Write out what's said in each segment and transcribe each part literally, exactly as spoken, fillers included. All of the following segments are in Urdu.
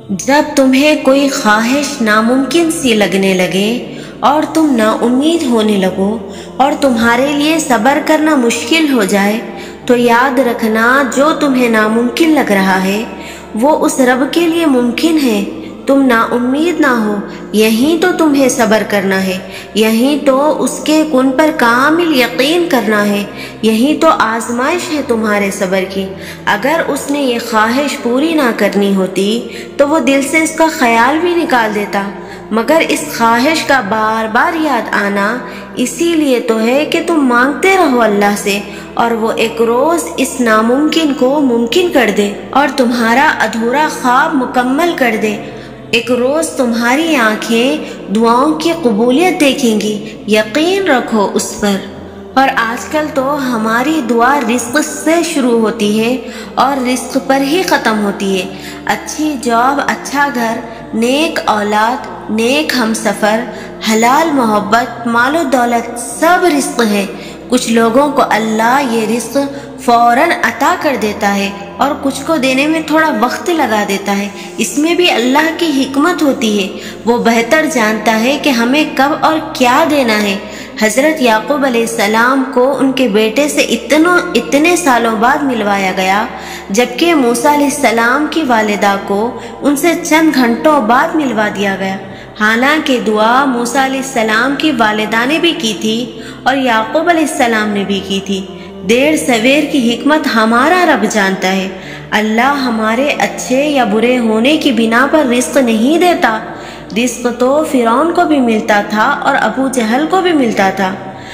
جب تمہیں کوئی خواہش ناممکن سی لگنے لگے اور تم نا امید ہونے لگو اور تمہارے لیے صبر کرنا مشکل ہو جائے تو یاد رکھنا جو تمہیں ناممکن لگ رہا ہے وہ اس رب کے لیے ممکن ہے۔ تم نا امید نہ ہو، یہیں تو تمہیں صبر کرنا ہے، یہیں تو اس کے کن پر کامل یقین کرنا ہے، یہیں تو آزمائش ہے تمہارے صبر کی۔ اگر اس نے یہ خواہش پوری نہ کرنی ہوتی تو وہ دل سے اس کا خیال بھی نکال دیتا، مگر اس خواہش کا بار بار یاد آنا اسی لیے تو ہے کہ تم مانگتے رہو اللہ سے اور وہ ایک روز اس ناممکن کو ممکن کر دے اور تمہارا ادھورا خواب مکمل کر دے۔ ایک روز تمہاری آنکھیں دعاؤں کی قبولیت دیکھیں گی، یقین رکھو اس پر۔ اور آج کل تو ہماری دعا رزق سے شروع ہوتی ہے اور رزق پر ہی ختم ہوتی ہے۔ اچھی جاب، اچھا گھر، نیک اولاد، نیک ہم سفر، حلال محبت، مال و دولت سب رزق ہے۔ کچھ لوگوں کو اللہ یہ رزق فوراً عطا کر دیتا ہے اور کچھ کو دینے میں تھوڑا وقت لگا دیتا ہے۔ اس میں بھی اللہ کی حکمت ہوتی ہے، وہ بہتر جانتا ہے کہ ہمیں کب اور کیا دینا ہے۔ حضرت یعقوب علیہ السلام کو ان کے بیٹے سے اتنوں اتنے سالوں بعد ملوایا گیا، جبکہ موسیٰ علیہ السلام کی والدہ کو ان سے چند گھنٹوں بعد ملوا دیا گیا۔ حالانکہ دعا موسیٰ علیہ السلام کی والدہ نے بھی کی تھی اور یعقوب علیہ السلام نے بھی کی تھی۔ دیر سویر کی حکمت ہمارا رب جانتا ہے۔ اللہ ہمارے اچھے یا برے ہونے کی بنا پر رزق نہیں دیتا۔ رزق تو فرعون کو بھی ملتا تھا اور ابو جہل کو بھی ملتا تھا۔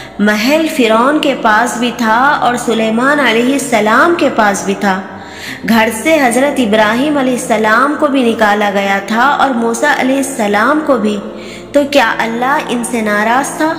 محل فرعون کے پاس بھی تھا اور سلیمان علیہ السلام کے پاس بھی تھا۔ گھر سے حضرت ابراہیم علیہ السلام کو بھی نکالا گیا تھا اور موسیٰ علیہ السلام کو بھی۔ تو کیا اللہ ان سے ناراض تھا؟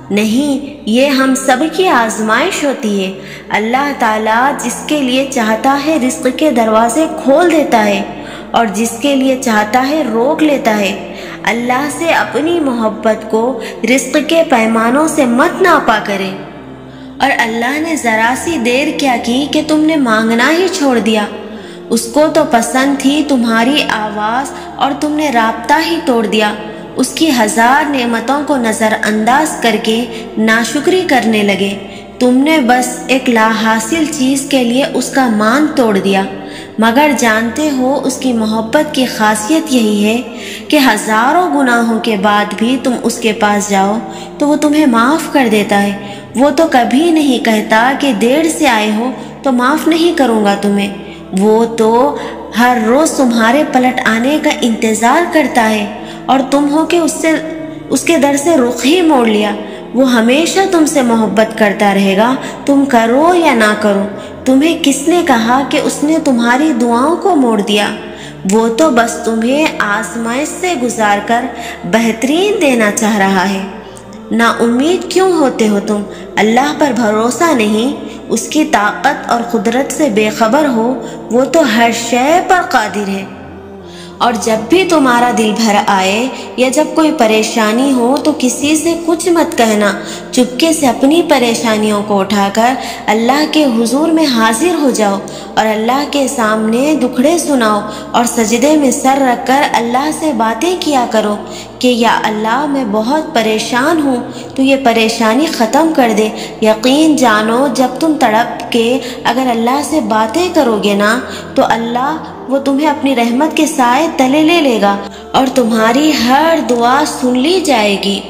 نہیں، یہ ہم سب کی آزمائش ہوتی ہے۔ اللہ تعالیٰ جس کے لیے چاہتا ہے رزق کے دروازے کھول دیتا ہے اور جس کے لیے چاہتا ہے روک لیتا ہے۔ اللہ سے اپنی محبت کو رزق کے پیمانوں سے مت ناپا کرے۔ اور اللہ نے ذرا سی دیر کیا کی کہ تم نے مانگنا ہی چھوڑ دیا۔ اس کو تو پسند تھی تمہاری آواز اور تم نے رابطہ ہی توڑ دیا۔ اس کی ہزار نعمتوں کو نظر انداز کر کے ناشکری کرنے لگے۔ تم نے بس ایک لا حاصل چیز کے لیے اس کا مان توڑ دیا، مگر جانتے ہو اس کی محبت کی خاصیت یہی ہے کہ ہزاروں گناہوں کے بعد بھی تم اس کے پاس جاؤ تو وہ تمہیں معاف کر دیتا ہے۔ وہ تو کبھی نہیں کہتا کہ دیر سے آئے ہو تو معاف نہیں کروں گا تمہیں۔ وہ تو ہر روز تمہارے پلٹ آنے کا انتظار کرتا ہے اور تم ہو کہ اس سے اس کے در سے رخ ہی موڑ لیا۔ وہ ہمیشہ تم سے محبت کرتا رہے گا، تم کرو یا نہ کرو۔ تمہیں کس نے کہا کہ اس نے تمہاری دعاؤں کو موڑ دیا؟ وہ تو بس تمہیں آزمائش سے گزار کر بہترین دینا چاہ رہا ہے۔ نا امید کیوں ہوتے ہو تم؟ اللہ پر بھروسہ نہیں، اس کی طاقت اور قدرت سے بے خبر ہو؟ وہ تو ہر شے پر قادر ہے۔ اور جب بھی تمہارا دل بھر آئے یا جب کوئی پریشانی ہو تو کسی سے کچھ مت کہنا، چپکے سے اپنی پریشانیوں کو اٹھا کر اللہ کے حضور میں حاضر ہو جاؤ اور اللہ کے سامنے دکھڑے سناؤ اور سجدے میں سر رکھ کر اللہ سے باتیں کیا کرو کہ یا اللہ میں بہت پریشان ہوں، تو یہ پریشانی ختم کر دے۔ یقین جانو جب تم تڑپ کے اگر اللہ سے باتیں کرو گے نا تو اللہ وہ تمہیں اپنی رحمت کے سائے تلے لے لے گا اور تمہاری ہر دعا سن لی جائے گی۔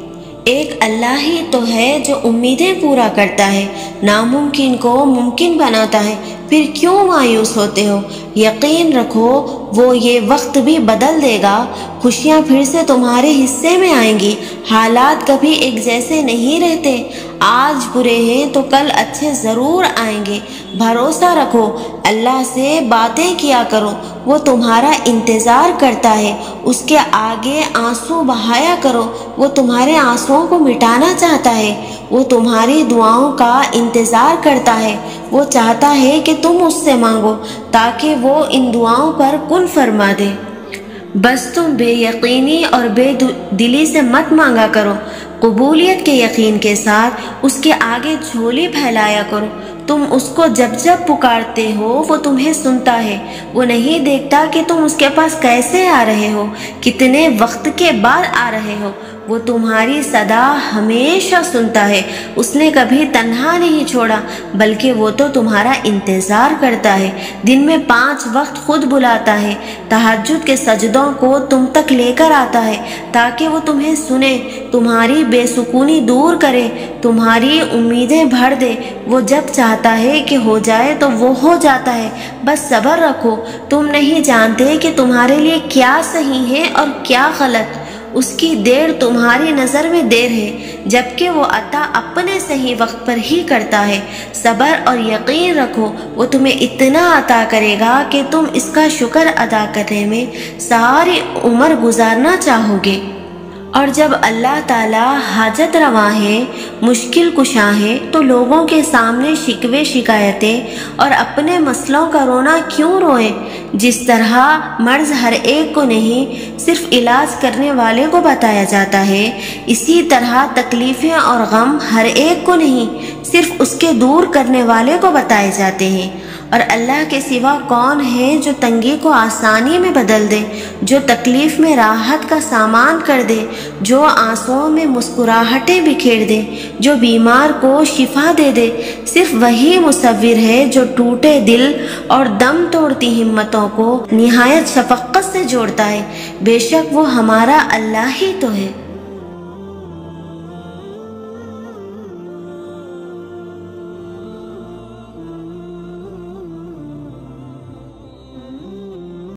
ایک اللہ ہی تو ہے جو امیدیں پورا کرتا ہے، ناممکن کو ممکن بناتا ہے۔ پھر کیوں مایوس ہوتے ہو؟ یقین رکھو وہ یہ وقت بھی بدل دے گا، خوشیاں پھر سے تمہارے حصے میں آئیں گی۔ حالات کبھی ایک جیسے نہیں رہتے، آج برے ہیں تو کل اچھے ضرور آئیں گے۔ بھروسہ رکھو، اللہ سے باتیں کیا کرو، وہ تمہارا انتظار کرتا ہے۔ اس کے آگے آنسو بہایا کرو، وہ تمہارے آنسوؤں کو مٹانا چاہتا ہے۔ وہ تمہاری دعاؤں کا انتظار کرتا ہے، وہ چاہتا ہے کہ تم اس سے مانگو تاکہ وہ ان دعاؤں پر کن فرما دے۔ بس تم بے یقینی اور بے دلی سے مت مانگا کرو، قبولیت کے یقین کے ساتھ اس کے آگے جھولی پھیلایا کرو۔ تم اس کو جب جب پکارتے ہو وہ تمہیں سنتا ہے۔ وہ نہیں دیکھتا کہ تم اس کے پاس کیسے آ رہے ہو، کتنے وقت کے بعد آ رہے ہو۔ وہ تمہاری صدا ہمیشہ سنتا ہے۔ اس نے کبھی تنہا نہیں چھوڑا، بلکہ وہ تو تمہارا انتظار کرتا ہے۔ دن میں پانچ وقت خود بلاتا ہے، تہجد کے سجدوں کو تم تک لے کر آتا ہے تاکہ وہ تمہیں سنے، تمہاری بے سکونی دور کرے، تمہاری امیدیں بھر دے۔ وہ جب چاہتا ہے کہ ہو جائے تو وہ ہو جاتا ہے۔ بس صبر رکھو، تم نہیں جانتے کہ تمہارے لیے کیا صحیح ہے اور کیا غلط۔ اس کی دیر تمہاری نظر میں دیر ہے، جبکہ وہ عطا اپنے صحیح وقت پر ہی کرتا ہے۔ صبر اور یقین رکھو، وہ تمہیں اتنا عطا کرے گا کہ تم اس کا شکر ادا کرنے میں ساری عمر گزارنا چاہو گے۔ اور جب اللہ تعالیٰ حاجت رواں ہے، مشکل کشاں ہے، تو لوگوں کے سامنے شکوے شکایتیں اور اپنے مسئلوں کا رونا کیوں روئیں؟ جس طرح مرض ہر ایک کو نہیں، صرف علاج کرنے والے کو بتایا جاتا ہے، اسی طرح تکلیفیں اور غم ہر ایک کو نہیں، صرف اس کے دور کرنے والے کو بتائے جاتے ہیں۔ اور اللہ کے سوا کون ہے جو تنگی کو آسانی میں بدل دے، جو تکلیف میں راحت کا سامان کر دے، جو آنسوؤں میں مسکراہٹیں بکھیر دے، جو بیمار کو شفا دے دے؟ صرف وہی مصور ہے جو ٹوٹے دل اور دم توڑتی ہمتوں کو نہایت شفقت سے جوڑتا ہے۔ بے شک وہ ہمارا اللہ ہی تو ہے۔